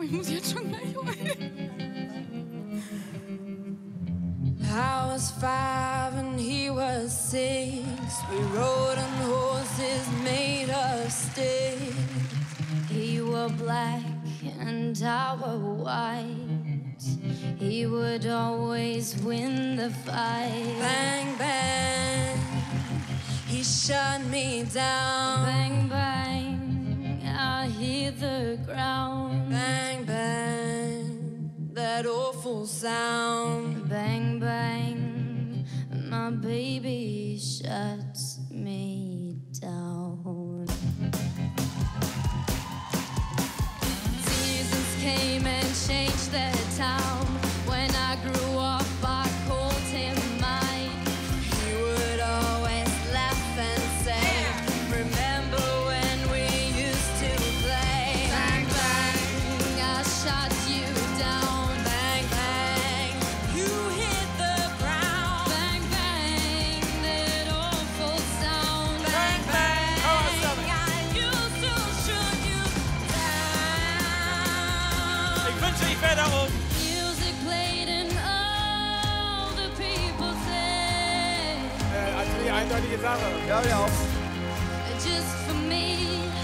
ich muss jetzt schon gleich heulen. I was 5 and he was 6. We rode on horses made of sticks. He wore black and I wore white. He would always win the fight. Bang, bang, he shut me down. Bang, bang, I hear the ground. Bang, bang, that awful sound. Bang, bang, my baby shuts me down. Seasons came and changed their town. When I grew up, I called him mine. He would always laugh and say, remember when we used to play? Bang, bang, I shot you down. Bang, bang, you hit the ground. Bang, bang, that awful sound. Bang, bang, I used to shoot you down. Ich wünsche, ich wäre da oben. Music played and all the people said, Also die eindeutige Sache. Ja, ja. just for me.